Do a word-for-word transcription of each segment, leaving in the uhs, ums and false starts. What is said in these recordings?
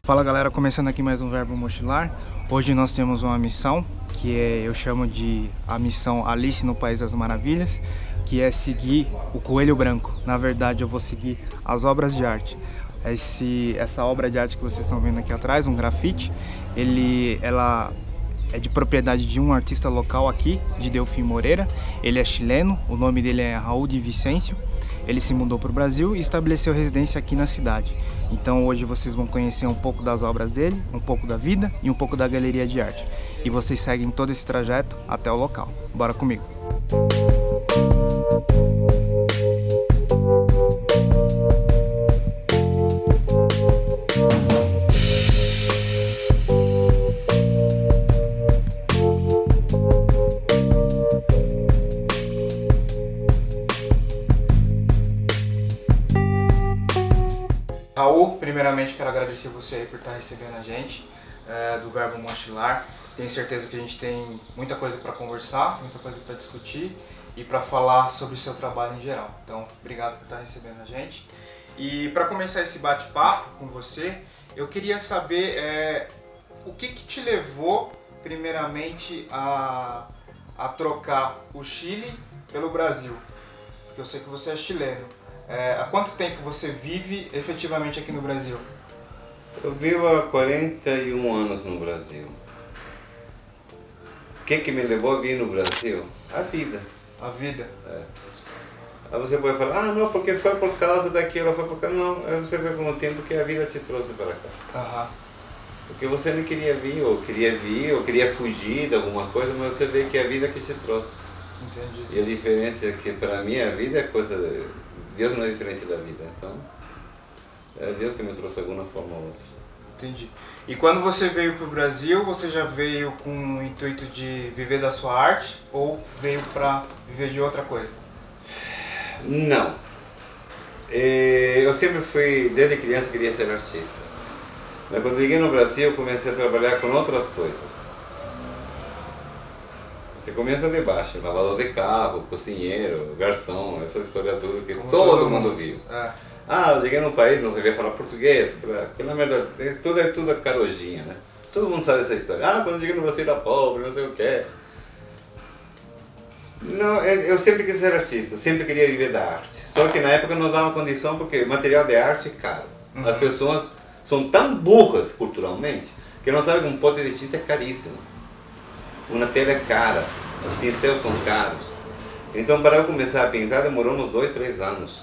Fala galera, começando aqui mais um Verbo Mochilar. Hoje nós temos uma missão que é, eu chamo de a missão Alice no País das Maravilhas, que é seguir o Coelho Branco. Na verdade eu vou seguir as obras de arte. Esse, essa obra de arte que vocês estão vendo aqui atrás, um grafite, ele, ela é de propriedade de um artista local aqui, de Delfim Moreira. Ele é chileno, o nome dele é Raul de Vicêncio. Ele se mudou para o Brasil e estabeleceu residência aqui na cidade. Então hoje vocês vão conhecer um pouco das obras dele, um pouco da vida e um pouco da galeria de arte. E vocês seguem todo esse trajeto até o local. Bora comigo! Raul, primeiramente quero agradecer você aí por estar recebendo a gente é, do Verbo Mochilar. Tenho certeza que a gente tem muita coisa para conversar, muita coisa para discutir e para falar sobre o seu trabalho em geral. Então, obrigado por estar recebendo a gente. E para começar esse bate-papo com você, eu queria saber é, o que, que te levou primeiramente a, a trocar o Chile pelo Brasil, porque eu sei que você é chileno. É, há quanto tempo você vive efetivamente aqui no Brasil? Eu vivo há quarenta e um anos no Brasil. O que que me levou a vir no Brasil? A vida. A vida? É. Aí você pode falar, ah não, porque foi por causa daquilo, foi por causa... Não, aí você vê com o tempo que a vida te trouxe para cá. Aham. Porque você não queria vir, ou queria vir, ou queria fugir de alguma coisa, mas você vê que é a vida que te trouxe. Entendi. E a diferença é que para mim a vida é coisa... De... Deus não é diferente da vida, então é Deus que me trouxe de alguma forma ou outra. Entendi. E quando você veio para o Brasil, você já veio com o intuito de viver da sua arte ou veio para viver de outra coisa? Não. Eu sempre fui, desde criança, queria ser artista. Mas quando cheguei no Brasil, eu comecei a trabalhar com outras coisas. Você começa de baixo, lavador de carro, cozinheiro, garçom, essa história toda que todo, todo mundo, mundo viu. É. Ah, eu cheguei num país, não sabia falar português, que na verdade tudo é tudo carojinha, né? Todo mundo sabe essa história. Ah, quando eu cheguei no Brasil era pobre, não sei o que. Não, eu sempre quis ser artista, sempre queria viver da arte. Só que na época não dava condição porque material de arte é caro. Uhum. As pessoas são tão burras culturalmente que não sabem que um pote de tinta é caríssimo. Uma tela é cara, os pincéis são caros. Então para eu começar a pintar demorou uns dois, três anos.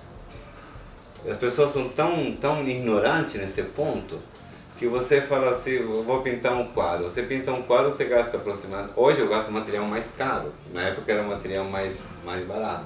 As pessoas são tão, tão ignorantes nesse ponto que você fala assim, eu vou pintar um quadro. Você pinta um quadro, você gasta aproximadamente... Hoje eu gasto material mais caro, na época era material mais, mais barato.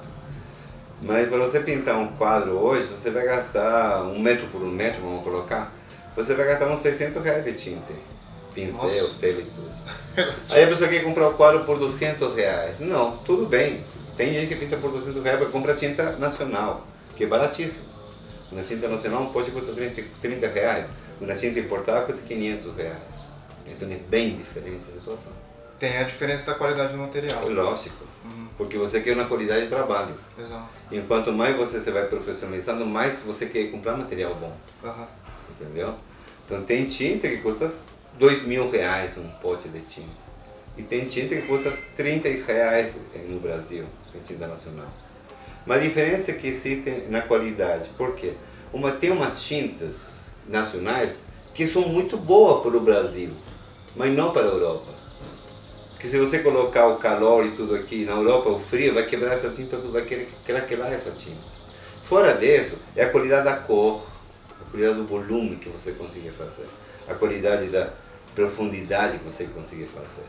Mas para você pintar um quadro hoje, você vai gastar um metro por um metro, vamos colocar, você vai gastar uns seiscentos reais de tinta. Pincel, tela e tudo. Aí a pessoa quer comprar o quadro por duzentos reais. Não, tudo bem. Tem gente que pinta por duzentos reais para comprar tinta nacional, que é baratíssimo. Uma tinta nacional um pote custa trinta reais, uma tinta importada custa quinhentos reais. Então é bem diferente a situação. Tem a diferença da qualidade do material. É lógico, uhum. Porque você quer uma qualidade de trabalho. Exato. E quanto mais você se vai profissionalizando, mais você quer comprar material bom. Uhum. Entendeu? Então tem tinta que custa dois mil reais um pote de tinta. E tem tinta que custa trinta reais no Brasil, que é tinta nacional. Mas a diferença é que existe na qualidade. Por quê? Uma, tem umas tintas nacionais que são muito boas para o Brasil, mas não para a Europa. Porque se você colocar o calor e tudo aqui na Europa, o frio, vai quebrar essa tinta, vai querer craquelar essa tinta. Fora disso, é a qualidade da cor, a qualidade do volume que você consegue fazer, a qualidade da profundidade que você consegue fazer.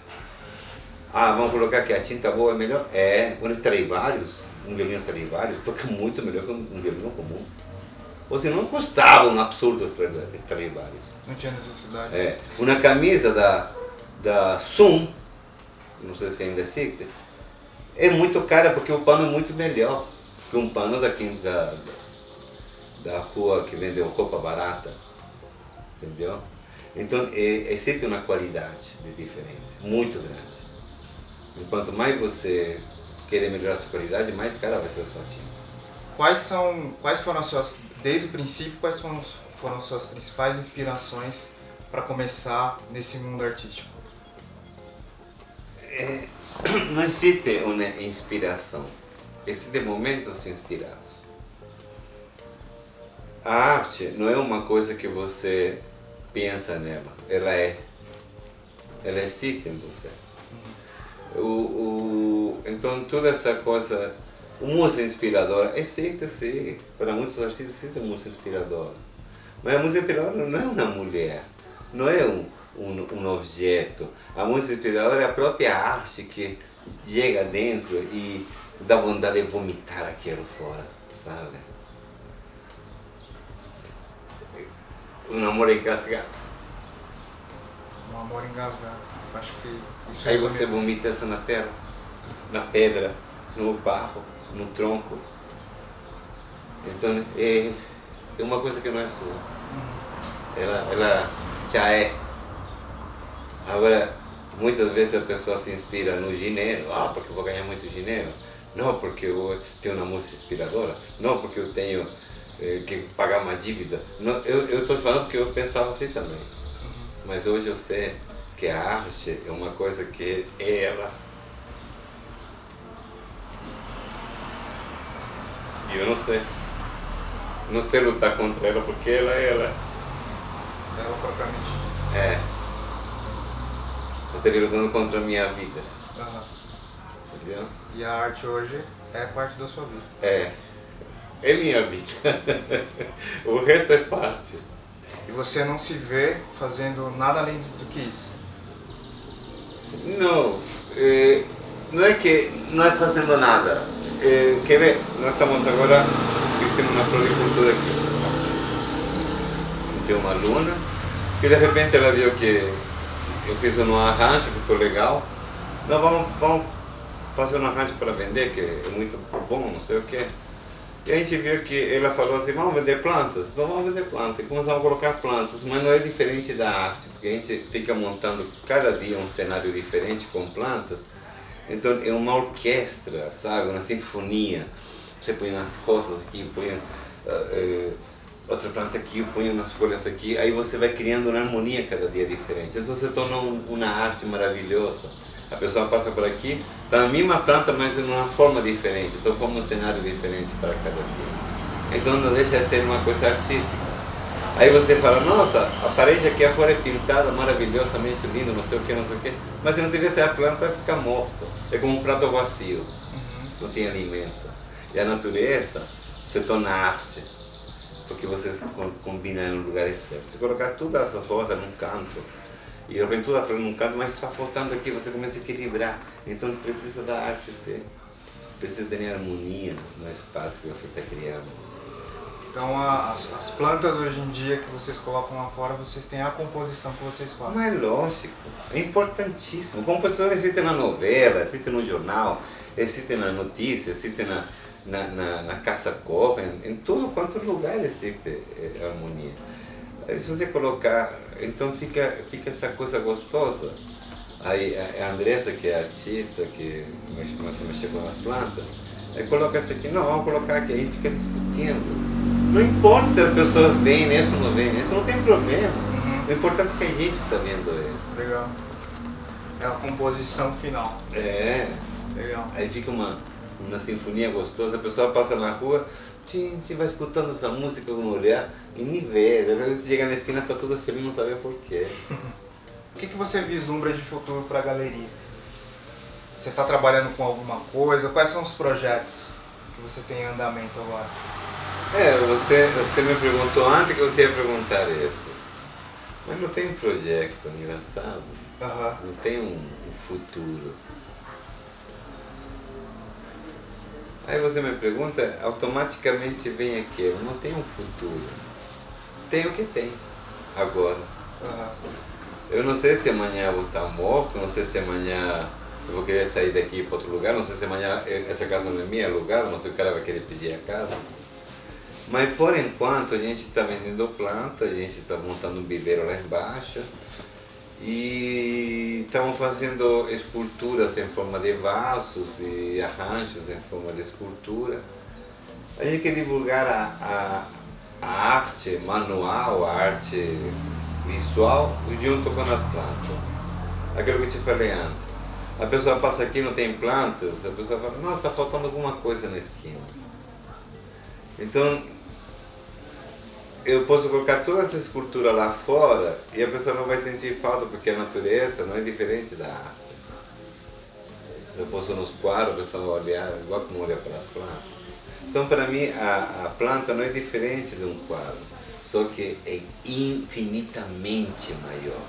Ah, vamos colocar que a tinta boa é melhor? É, quando Stradivarius, um violino Stradivarius, toca muito melhor que um violino comum. Ou seja, não custava um absurdo Stradivarius. Não tinha necessidade. É, uma camisa da, da Sum, não sei se ainda existe, é muito cara porque o pano é muito melhor que um pano daqui da, da, da rua que vende roupa barata, entendeu? Então é, existe uma qualidade de diferença muito grande. E quanto mais você querer melhorar a sua qualidade, mais cara vai ser a sua tinta. Quais são, quais foram as suas, desde o princípio, quais foram, foram suas principais inspirações para começar nesse mundo artístico? É, não existe uma inspiração, existem momentos inspirados. A arte não é uma coisa que você pensa nela, ela é. Ela existe em você. O, o, então toda essa coisa, o música inspiradora, existe sim, para muitos artistas existe música inspiradora. Mas a música inspiradora não é uma mulher, não é um, um, um objeto. A música inspiradora é a própria arte que chega dentro e dá vontade de vomitar aquilo fora, sabe? Um amor engasgado. Um amor engasgado. Acho que isso Aí resume... você vomita isso na terra, na pedra, no barro, no tronco. Então é, é uma coisa que não é sua. Ela, ela já é. Agora, muitas vezes a pessoa se inspira no dinheiro. Ah, porque eu vou ganhar muito dinheiro. Não, porque eu tenho uma música inspiradora. Não, porque eu tenho eh, que pagar uma dívida. Não, eu estou falando porque eu pensava assim também. Mas hoje eu sei que a arte é uma coisa que é ela. E eu não sei. Não sei lutar contra ela porque ela é ela. Ela propriamente. É. Eu estaria lutando contra a minha vida. Uhum. Entendeu? E a arte hoje é parte da sua vida. É. É minha vida. O resto é parte. E você não se vê fazendo nada além do que isso? Não. É, não é que não é fazendo nada. É, quer ver? Nós estamos agora fizemos uma floricultura aqui. Tem uma aluna que de repente ela viu que eu fiz um arranjo, ficou legal. Não, vamos, vamos fazer um arranjo para vender, que é muito bom, não sei o que. E a gente viu que ela falou assim, vamos vender plantas? Então vamos vender plantas. E começamos a colocar plantas, mas não é diferente da arte, porque a gente fica montando cada dia um cenário diferente com plantas. Então é uma orquestra, sabe? Uma sinfonia. Você põe umas rosas aqui, põe uh, uh, outra planta aqui, põe umas folhas aqui, aí você vai criando uma harmonia cada dia diferente. Então você torna um, uma arte maravilhosa. A pessoa passa por aqui, está a mesma planta, mas de uma forma diferente. Então forma um cenário diferente para cada dia. Então não deixa de ser uma coisa artística. Aí você fala, nossa, a parede aqui afora é pintada maravilhosamente linda, não sei o que, não sei o que. Mas se não tivesse a planta, vai ficar morto. É como um prato vazio, uhum. Não tem alimento. E a natureza se torna arte, porque você combina em lugares certos. Se colocar todas as rosas num canto, e de repente toda a flor num canto, mas está faltando aqui, você começa a equilibrar. Então precisa da arte ser. Precisa ter harmonia no espaço que você está criando. Então as, as plantas hoje em dia que vocês colocam lá fora, vocês têm a composição que vocês fazem. Mas é lógico, é importantíssimo. A composição existe na novela, existe no jornal, existe na notícia, existe na, na, na, na caça-corra, em, em todo quanto lugar existe é, harmonia. Aí, se você colocar, então fica, fica essa coisa gostosa. Aí a, a Andressa, que é artista, que começa a mexer com as plantas, aí coloca isso aqui, não, vamos colocar aqui, aí fica discutindo. Não importa se a pessoa vem nesse ou não vem nesse, não tem problema. Uhum. O importante é que a gente está vendo isso. Legal. É a composição final. É. Legal. Aí fica uma, uma sinfonia gostosa, a pessoa passa na rua, a gente vai escutando essa música com um olhar e nem vê. Às vezes chega na esquina, está tudo feliz, não sabe porquê. O que, que você vislumbra de futuro para a galeria? Você está trabalhando com alguma coisa? Quais são os projetos que você tem em andamento agora? É, você, você me perguntou antes que você ia perguntar isso. Mas não tem um projeto engraçado. Uhum. Não tem um, um futuro. Aí você me pergunta, automaticamente vem aqui, eu não tenho um futuro. Tem o que tem, agora. Uhum. Eu não sei se amanhã eu vou estar morto, não sei se amanhã eu vou querer sair daqui para outro lugar, não sei se amanhã essa casa não é minha, é lugar, não sei se o cara vai querer pedir a casa. Mas por enquanto a gente está vendendo planta, a gente está montando um viveiro lá embaixo e estamos fazendo esculturas em forma de vasos e arranjos em forma de escultura. A gente quer divulgar a, a arte manual, a arte visual, junto com as plantas. Aquilo que eu te falei antes. A pessoa passa aqui e não tem plantas, a pessoa fala, nossa, está faltando alguma coisa na esquina. Então, eu posso colocar toda essa escultura lá fora e a pessoa não vai sentir falta, porque a natureza não é diferente da arte. Eu posso nos quadros, a pessoa olhar igual como olha para as plantas. Então, para mim, a, a planta não é diferente de um quadro, só que é infinitamente maior.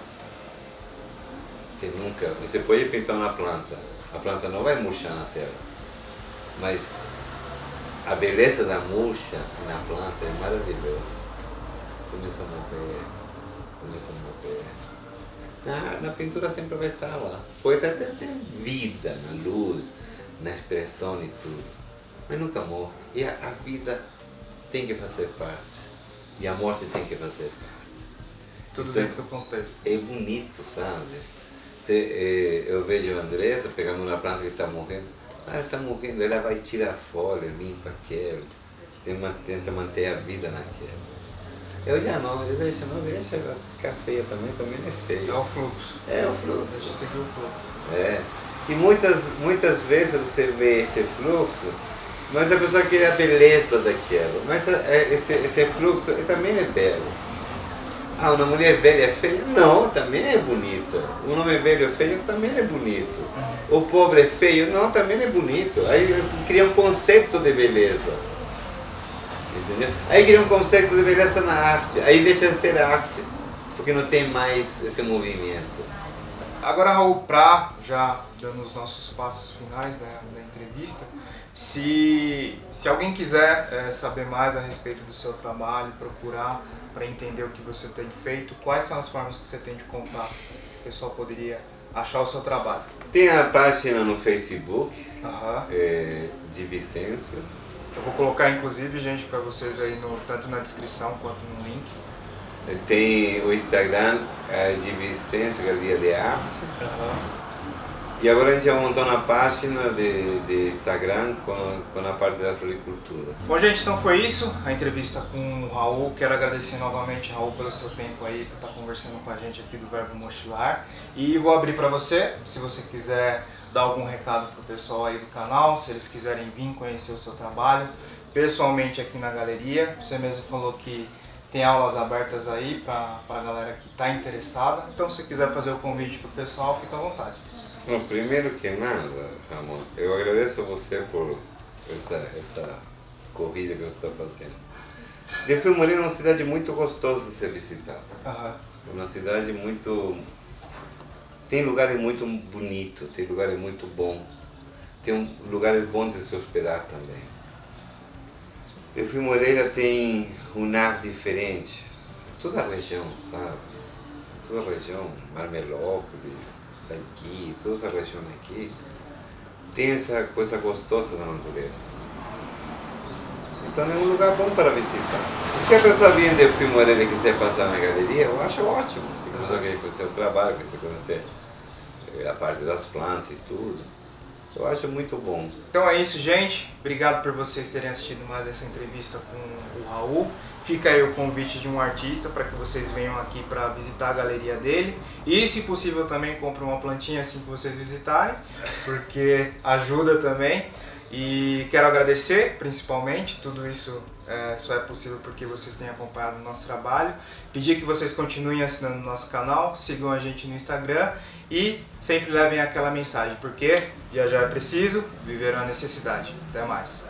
Você nunca, você pode pintar uma planta, a planta não vai murchar na terra, mas a beleza da murcha na planta é maravilhosa. Começa a morrer, começa a morrer. Na, na pintura sempre vai estar lá. Pode até ter vida na luz, na expressão e tudo, mas nunca morre. E a, a vida tem que fazer parte, e a morte tem que fazer parte. Tudo Então, dentro do contexto. É bonito, sabe? Se, eh, eu vejo a Andressa pegando uma planta que está morrendo, ah, ela está morrendo, ela vai tirar a folha, limpa aquilo, tenta manter a vida naquela. Eu já não, eu deixo, não deixa ela ficar feia também, também é feio. É o fluxo. É o fluxo. Deixa seguir o fluxo. É. E muitas, muitas vezes você vê esse fluxo, mas a pessoa quer a beleza daquilo. Mas esse, esse fluxo também é belo. Ah, uma mulher velha é feia? Não, também é bonita. Um homem velho é feio? Também é bonito. O pobre é feio? Não, também é bonito. Aí cria um conceito de beleza. Entendeu? Aí cria um conceito de beleza na arte. Aí deixa de ser arte, porque não tem mais esse movimento. Agora, Raul, para já dando os nossos passos finais, né, da entrevista, se, se alguém quiser é, saber mais a respeito do seu trabalho, procurar para entender o que você tem feito, quais são as formas que você tem de contato? O pessoal poderia achar o seu trabalho. Tem a página no Facebook, Uhum. é, de Vicêncio. Eu vou colocar, inclusive, gente, para vocês aí, no, tanto na descrição quanto no link. Tem o Instagram é, de Vicêncio, Galeria de Arte. Uhum. E agora a gente já montou uma página de, de Instagram com, com a parte da floricultura. Bom, gente, então foi isso, a entrevista com o Raul. Quero agradecer novamente, Raul, pelo seu tempo aí, por estar conversando com a gente aqui do Verbo Mochilar. E vou abrir para você, se você quiser dar algum recado para o pessoal aí do canal, se eles quiserem vir conhecer o seu trabalho, pessoalmente aqui na galeria. Você mesmo falou que tem aulas abertas aí para a galera que está interessada. Então, se quiser fazer o convite para o pessoal, fica à vontade. Bom, primeiro que nada, Ramon, eu agradeço a você por essa, essa corrida que você está fazendo. Delfim Moreira é uma cidade muito gostosa de ser visitada. Uhum. É uma cidade muito... Tem lugares muito bonitos, tem lugares muito bons, tem um, lugares bons de se hospedar também. Delfim Moreira tem um ar diferente, toda a região, sabe? Toda a região, Marmelópolis, Saiqui, toda essa região aqui, tem essa coisa gostosa da natureza. Então é um lugar bom para visitar. E se a pessoa vier de Delfim Moreira e quiser passar na galeria, eu acho ótimo. Se a pessoa quer conhecer o trabalho, quer conhecer a parte das plantas e tudo, eu acho muito bom. Então é isso, gente. Obrigado por vocês terem assistido mais essa entrevista com o Raul. Fica aí o convite de um artista para que vocês venham aqui para visitar a galeria dele. E, se possível, também compre uma plantinha assim que vocês visitarem, porque ajuda também. E quero agradecer, principalmente, tudo isso é, só é possível porque vocês têm acompanhado o nosso trabalho. Pedir que vocês continuem assinando o nosso canal, sigam a gente no Instagram e sempre levem aquela mensagem, porque viajar é preciso, viver é uma necessidade. Até mais!